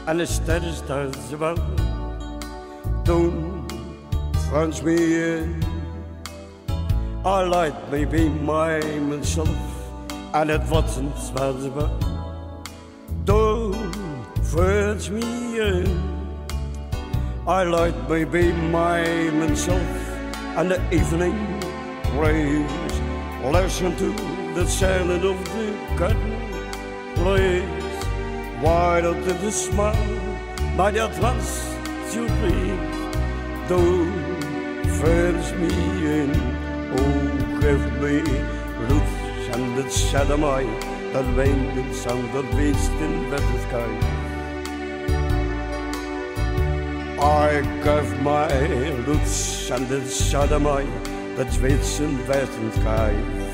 en de sterren staan ze wel. Toen Frans me in, I light me be myself, en het was een zwaar. Toen Frans me in, I light me be myself, and the evening rays listen to the sound of the curtain plays. Wide out to the smile, but at last you leave. Don't furnish me in, oh give me roots and the shadow my that wind and sound that waits in the sky. I gave my roots and the shadow my that waits in the sky.